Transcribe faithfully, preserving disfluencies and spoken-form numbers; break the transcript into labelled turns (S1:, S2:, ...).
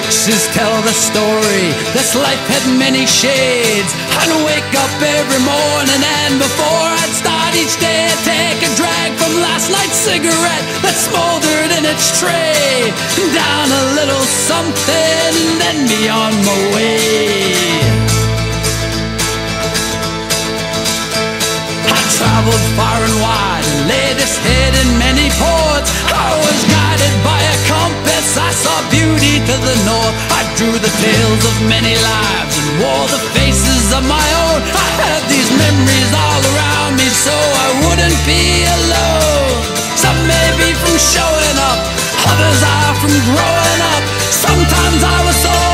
S1: Foxes tell the story, this life had many shades. I'd wake up every morning and before I'd start each day I'd take a drag from last night's cigarette that smoldered in its tray. Down a little something, then be on my way. I traveled far and wide and laid this head in many ports. I was guided by a compass, I saw beauty to the north. I drew the tales of many lives and wore the faces of my own. I had these memories all around me so I wouldn't be alone. Some may be from showing up, others are from growing up. Sometimes I was so